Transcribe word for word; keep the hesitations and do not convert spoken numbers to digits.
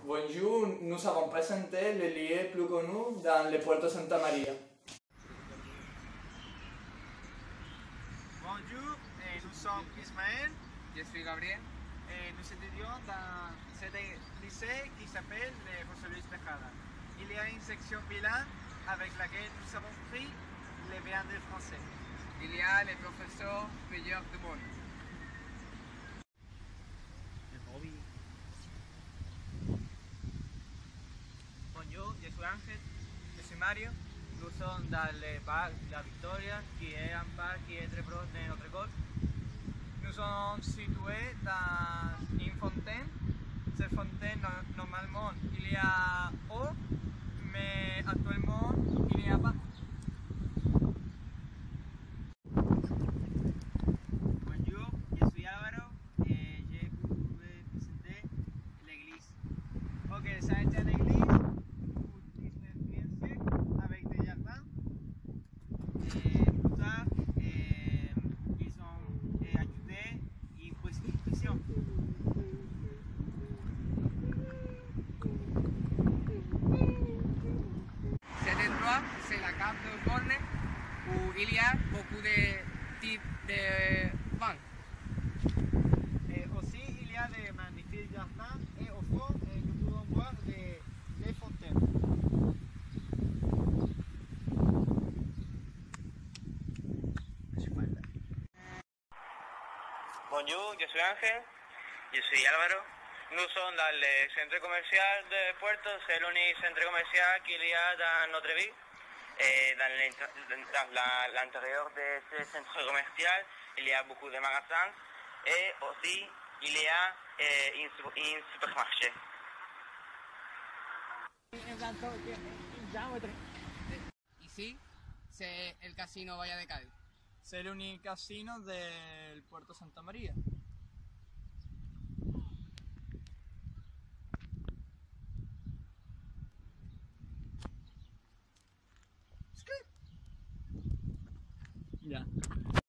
Bonjour, nous avons présenté le lieu plus connu dans le Puerto Santa Maria. Bonjour, eh, nous sommes Ismaël. Je suis Gabriel. Eh, nous étudions dans ce lycée qui s'appelle le José Luis Tejada. Il y a une section bilingue avec laquelle nous avons pris les biens de français. Il y a les professeurs meilleurs du monde. Bonjour, je suis Ángel. Je suis Mario. Nous sommes dans le parc La Victoria, qui est un parc qui est très proche de notre école. Nous sommes situés dans une fontaine. Cette fontaine, normalement, il y a eau, mais actuellement, il n'y a pas. Bonjour, je suis Álvaro et je vais présenter l'église. Ok, ça a été une église pour l'expérience avec des jardins. Et plus tard, eh, ils ont eh, ajouté une prescription. Cet endroit, c'est la cave de Borne où il y a beaucoup de types de vins. Et aussi, il y a des magnifiques jardins et au fond, eh, nous pouvons voir des, des fontaines. Bonjour, je suis Ángel. Je suis Álvaro. Nous sommes dans le centre commercial de Puerto, c'est l'unique centre commercial qu'il y a dans notre ville. Et dans l'intérieur de ce centre commercial, il y a beaucoup de magasins et aussi il y a eh, un supermarché. Ici, c'est el casino Bahía de Cádiz. C'est l'unique casino del Puerto Santa Maria.